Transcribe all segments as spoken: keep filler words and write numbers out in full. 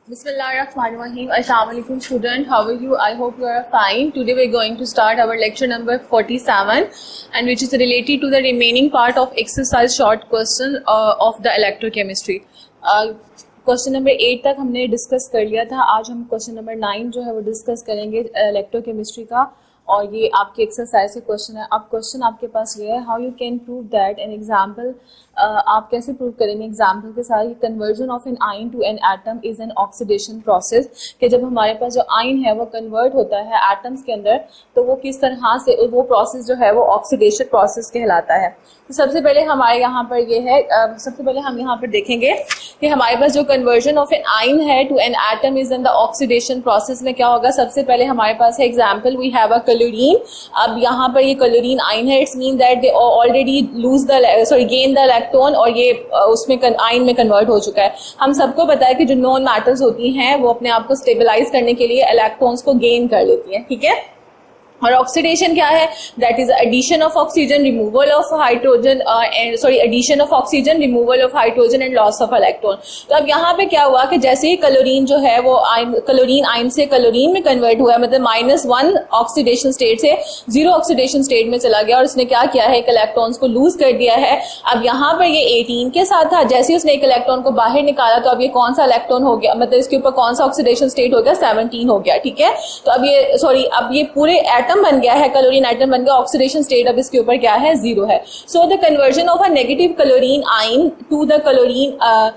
Bismillahirrahmanirrahim. Assalamu alaikum student. How are you? I hope you are fine. Today we are going to start our lecture number forty-seven, and which is related to the remaining part of exercise short question uh, of the electrochemistry. Question number eight तक हमने discuss कर लिया था. आज हम question number nine जो है वो डिस्कस करेंगे इलेक्ट्रोकेमिस्ट्री का, और ये आपके एक्सरसाइज के क्वेश्चन है. अब क्वेश्चन आपके पास ये है, how you can prove that an example. आप कैसे प्रूव करेंगे एग्जाम्पल के साथ, conversion of an ion to an atom is an oxidation process. कि जब हमारे पास जो आयन है वो कन्वर्ट होता है एटम्स के अंदर, तो वो किस तरह से वो प्रोसेस जो है वो ऑक्सीडेशन प्रोसेस कहलाता है. तो सबसे पहले हमारे यहाँ पर ये है, uh, सबसे पहले हम यहाँ पर देखेंगे कि हमारे पास जो कन्वर्जन ऑफ एन आयन है to an atom is in the oxidation process में क्या होगा. सबसे पहले हमारे पास है example, we have a chlorine. अब यहाँ पर ये क्लोरीन आयन है, it's mean that they already lose the sorry gain the electron, और ये उसमें आयन में कन्वर्ट हो चुका है. हम सबको पता है कि जो नॉन मैटर्स होती हैं वो अपने आप को स्टेबलाइज करने के लिए इलेक्ट्रॉन्स को गेन कर लेती हैं, ठीक है. और ऑक्सीडेशन क्या है, that is addition of oxygen, removal of hydrogen and sorry addition of oxygen, removal of hydrogen and loss of electron. तो अब यहाँ पे क्या हुआ कि जैसे ही क्लोरीन जो है वो आयन क्लोरीन आयन से क्लोरीन में कन्वर्ट हुआ, मतलब माइनस वन ऑक्सीडेशन स्टेट से जीरो ऑक्सीडेशन स्टेट में चला गया, और उसने क्या किया है, एक इलेक्ट्रॉन्स को लूज कर दिया है. अब यहाँ पर ये एटीन के साथ था, जैसे ही उसने एक इलेक्ट्रॉन को बाहर निकाला तो अब ये कौन सा इलेक्ट्रॉन हो गया, मतलब इसके ऊपर कौन सा ऑक्सीडेशन स्टेट हो गया, सेवनटीन हो गया, ठीक है. तो अब ये सॉरी अब ये पूरे एटम बन गया है, क्लोरीन एटम बन गया, ऑक्सीडेशन स्टेट अब इसके ऊपर क्या है, जीरो है. So the conversion of a negative chlorine ion to the chlorine,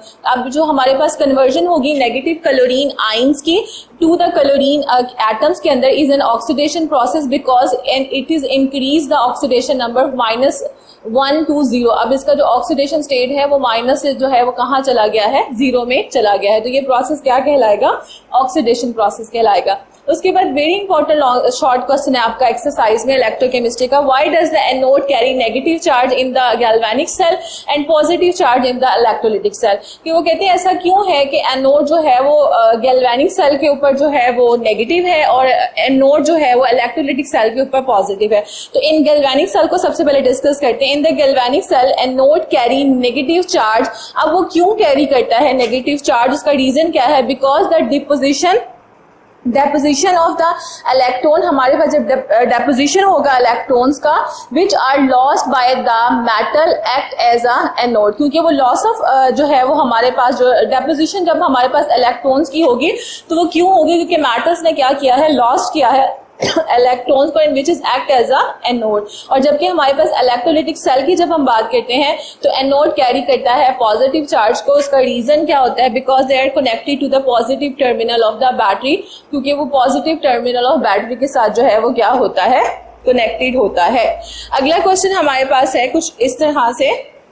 अब जो हमारे पास कन्वर्जन होगी नेगेटिव क्लोरीन आयंस की टू द क्लोरीन एटम्स के अंदर is an oxidation process, because and it is increase the oxidation number minus one to zero. अब इसका जो ऑक्सीडेशन स्टेट है वो माइनस से जो है वो कहाँ चला गया है, जीरो में चला गया है. तो ये प्रोसेस क्या कहलाएगा, ऑक्सीडेशन प्रोसेस कहलाएगा. उसके बाद वेरी इंपॉर्टेंट शॉर्ट क्वेश्चन है आपका एक्सरसाइज में इलेक्ट्रोकेमिस्ट्री का, why does the anode carry negative charge in the galvanic cell and positive charge in the electrolytic cell. कि वो कहते हैं ऐसा क्यों है कि एनोड जो है वो गैल्वेनिक सेल के ऊपर जो है वो नेगेटिव है और एनोड जो है वो इलेक्ट्रोलिटिक सेल के ऊपर पॉजिटिव है. तो इन गैल्वेनिक सेल को सबसे पहले डिस्कस करते हैं. In the galvanic cell anode carry negative charge. अब वो क्यों कैरी करता है नेगेटिव चार्ज, उसका रीजन क्या है, because the deposition deposition of the electron, हमारे पास जब डेपोजिशन होगा इलेक्ट्रॉन्स का which are lost by the metal act as a anode. क्योंकि वो लॉस ऑफ जो है वो हमारे पास जो डेपोजिशन जब हमारे पास इलेक्ट्रॉन्स की होगी तो वो क्यों होगी, क्योंकि मेटल्स ने क्या किया है, लॉस्ट किया है इलेक्ट्रॉन्स को, in which is act as a anode. और जबकि हमारे पास इलेक्ट्रोलिटिक सेल की जब हम बात करते हैं तो एनोड कैरी करता है पॉजिटिव चार्ज को. उसका रीजन क्या होता है, because they are connected to the positive terminal of the battery, क्योंकि वो पॉजिटिव टर्मिनल ऑफ बैटरी के साथ जो है वो क्या होता है, कनेक्टेड होता है. अगला क्वेश्चन हमारे पास है कुछ इस तरह से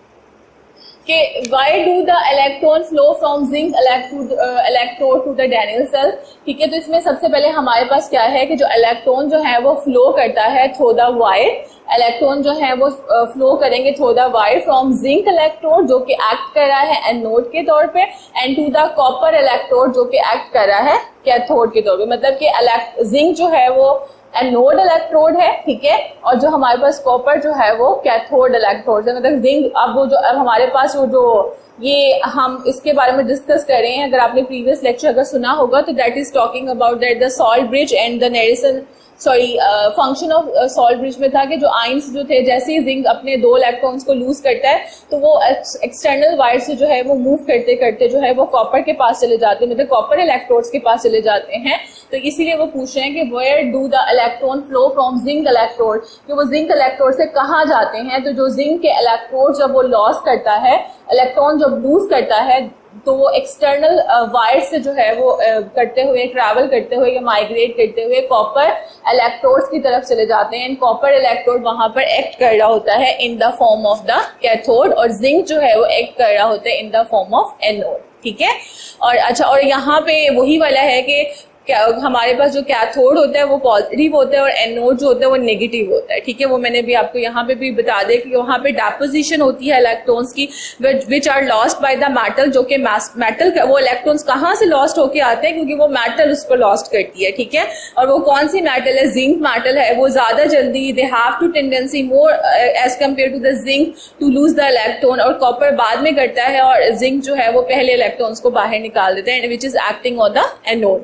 कि why do the electron flow from zinc electrode to the Daniell cell. ठीक है, तो इसमें सबसे पहले हमारे पास क्या है कि जो इलेक्ट्रॉन जो है वो फ्लो करता है थ्रू द वायर. इलेक्ट्रॉन जो है वो फ्लो करेंगे through the wire from zinc electrode जो कि एक्ट कर रहा है एनोड के तौर पे, and to the copper electrode जो कि एक्ट कर रहा है कैथोड के तौर पे. मतलब कि जिंक जो है वो एनोड इलेक्ट्रोड है, ठीक है, और जो हमारे पास कॉपर जो है वो कैथोड इलेक्ट्रोड है. मतलब जिंक, अब वो जो अब हमारे पास वो जो ये हम इसके बारे में डिस्कस कर रहे हैं, अगर आपने प्रीवियस लेक्चर अगर सुना होगा तो that is talking about that the salt bridge and the nerison sorry function of salt bridge में था कि जो आयंस जो थे, जैसे ही जिंक अपने दो इलेक्ट्रॉन्स को लूज करता है तो वो एक्सटर्नल वायर से जो है वो मूव करते करते जो है वो कॉपर के पास चले जाते हैं, मतलब कॉपर इलेक्ट्रोड्स के पास चले जाते हैं. तो इसीलिए वो पूछ रहे हैं कि where do the electron flow from zinc electrode, कि वो जिंक इलेक्ट्रोड से कहाँ जाते हैं. तो जो जिंक के इलेक्ट्रोड जब वो लॉस करता है, इलेक्ट्रॉन जब लूज करता है, तो वो एक्सटर्नल वायर से जो है वो uh, करते हुए ट्रैवल करते हुए या माइग्रेट करते हुए कॉपर इलेक्ट्रोड्स की तरफ चले जाते हैं. कॉपर इलेक्ट्रोड वहां पर एक्ट कर रहा होता है in the form of the cathode, और जिंक जो है वो एक्ट कर रहा होता है in the form of anode, ठीक है. और अच्छा, और यहाँ पे वही वाला है कि हमारे पास जो कैथोड होता है वो पॉजिटिव होता है और एनोड जो होता है वो नेगेटिव होता है, ठीक है। वो मैंने भी आपको यहाँ पे भी बता दें कि वहाँ पे डेपोजिशन होती है इलेक्ट्रॉन्स की which are lost by the metal, जो कि मेटल वो इलेक्ट्रॉन्स कहाँ से लॉस्ट होके आते हैं, क्योंकि वो मेटल उसको लॉस्ट करती है, ठीक है। और वो कौन सी मेटल है, जिंक मेटल है, वो ज्यादा जल्दी they have to tendency more as compare to the zinc to lose the electron, और कॉपर बाद में करता है और जिंक जो है वो पहले इलेक्ट्रॉन्स को बाहर निकाल देते हैं, which is acting on the anode.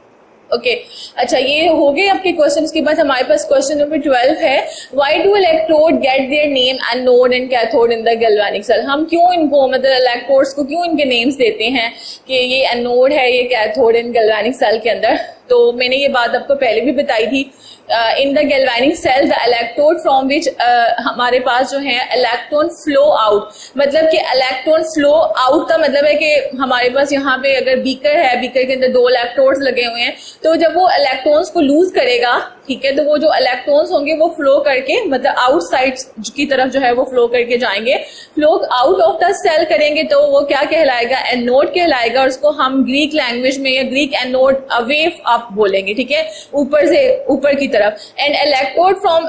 Okay okay. अच्छा, ये हो गए आपके क्वेश्चंस के बाद हमारे पास क्वेश्चन नंबर ट्वेल्व है, why do electrode get their name anode and cathode in the galvanic cell. हम क्यों इनको मतलब इलेक्ट्रोड्स को क्यों इनके नेम्स देते हैं कि ये एनोड है, ये कैथोड इन गैल्वेनिक सेल के अंदर। तो मैंने ये बात आपको पहले भी बताई थी। In the galvanic cell the electrode from which हमारे पास जो है इलेक्ट्रॉन फ्लो आउट, मतलब कि इलेक्ट्रॉन फ्लो आउट का मतलब है कि हमारे पास यहाँ पे अगर बीकर है, बीकर के अंदर दो इलेक्ट्रोड्स लगे हुए हैं, तो जब वो इलेक्ट्रॉन्स को लूज करेगा, ठीक है, तो वो जो इलेक्ट्रॉन्स होंगे वो फ्लो करके मतलब आउटसाइड की तरफ जो है वो फ्लो करके जाएंगे, flow out of the cell करेंगे, तो वो क्या कहलाएगा, एनोड कहलाएगा। और उसको हम ग्रीक लैंग्वेज में या ग्रीक एनोड अवे अप बोलेंगे, ठीक है, ऊपर से ऊपर की तरफ। एंड इलेक्ट्रोड फ्रॉम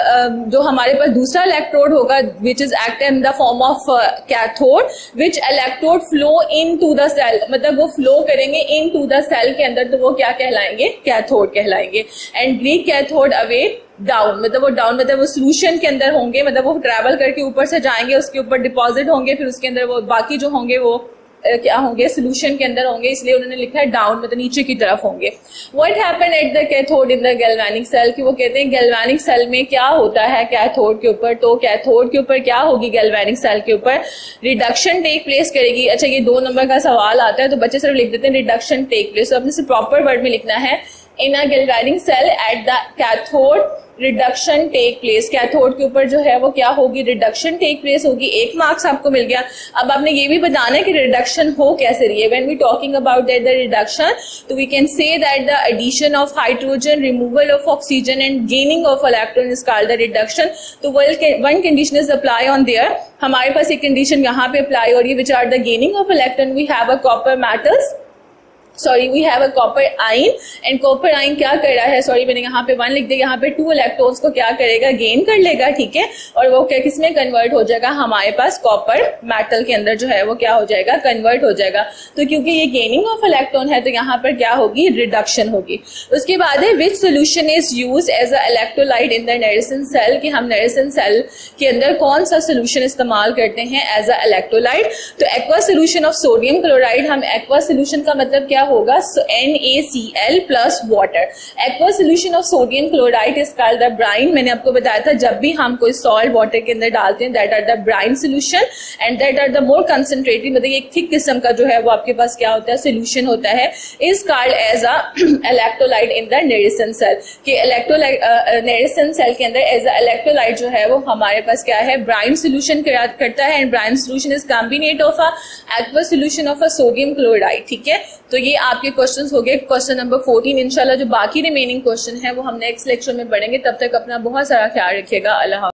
जो हमारे पास दूसरा इलेक्ट्रोड होगा which is act in the form of cathode, which electrode flow into the cell, मतलब वो फ्लो करेंगे इन टू द सेल के अंदर, तो वो क्या कहलाएंगे, कैथोड कहलाएंगे। And Greek cathode away down, मतलब वो डाउन मतलब वो सोल्यूशन के अंदर होंगे, मतलब वो ट्रैवल करके ऊपर से जाएंगे, उसके ऊपर डिपॉजिट होंगे, फिर उसके अंदर वो बाकी जो होंगे वो Uh, क्या होंगे, सोल्यूशन के अंदर होंगे, इसलिए उन्होंने लिखा है डाउन, मतलब नीचे की तरफ होंगे। What happened at the cathode in the galvanic cell, कि वो कहते हैं गैल्वेनिक सेल में क्या होता है कैथोड के ऊपर, तो कैथोड के ऊपर क्या होगी, गैल्वेनिक सेल के ऊपर रिडक्शन टेक प्लेस करेगी। अच्छा, ये दो नंबर का सवाल आता है तो बच्चे सिर्फ लिख देते हैं रिडक्शन टेक प्लेस, तो अपने से प्रॉपर वर्ड में लिखना है, in a galvanic cell at the cathode reduction take place. Cathode के ऊपर जो है वो क्या होगी, रिडक्शन टेक प्लेस होगी। एक मार्क्स आपको मिल गया। अब आपने ये भी बताना है कि रिडक्शन हो कैसे रही है। When we talking about that the reduction, तो we can say that the addition of hydrogen, removal of oxygen and gaining of electron is called the reduction. तो one condition is apply on there, हमारे पास एक condition यहाँ पे apply हो रही है, which are the gaining of electron. We have a copper metals sorry we have a copper ion, and copper ion क्या कर रहा है, सॉरी मैंने यहाँ पे वन लिख दिया, यहाँ पे टू इलेक्ट्रॉन्स को क्या करेगा, गेन कर लेगा, ठीक है, और वो क्या किसमें कन्वर्ट हो जाएगा, हमारे पास कॉपर मेटल के अंदर जो है वो क्या हो जाएगा, कन्वर्ट हो जाएगा। तो क्योंकि ये गेनिंग ऑफ इलेक्ट्रॉन है तो यहाँ पर क्या होगी, रिडक्शन होगी। उसके बाद है which solution is use as a electrolyte in the Nelson cell, कि हम नेरेसन सेल के अंदर कौन सा सोल्यूशन इस्तेमाल करते हैं एज अ इलेक्ट्रोलाइट। तो aqua solution of sodium chloride, हम एक्वा सोल्यूशन का मतलब क्या होगा, N A C L plus water. Aqua solution of sodium chloride is called the brine. मैंने आपको बताया था जब भी हम कोई सॉल्ट वाटर के अंदर डालते हैं that are the brine solution, and that are the more concentrated, मतलब एक थिक किस्म का जो है वो आपके पास क्या होता है, सोल्यूशन होता है, is called as a electrolyte in the Nelson cell. कि इलेक्ट्रोलाइट नेरेसन सेल के अंदर एज अ इलेक्ट्रोलाइट जो है वो हमारे पास क्या है, ब्राइन सोल्यूशन करता है, and brine solution is combinate of a aqua solution of a sodium chloride, ठीक है। तो ये आपके क्वेश्चंस हो गए क्वेश्चन नंबर फोर्टीन। इंशाल्लाह जो बाकी रिमेनिंग क्वेश्चन है वो हम नेक्स्ट लेक्चर में पढ़ेंगे। तब तक अपना बहुत सारा ख्याल रखिएगा। अल्लाह।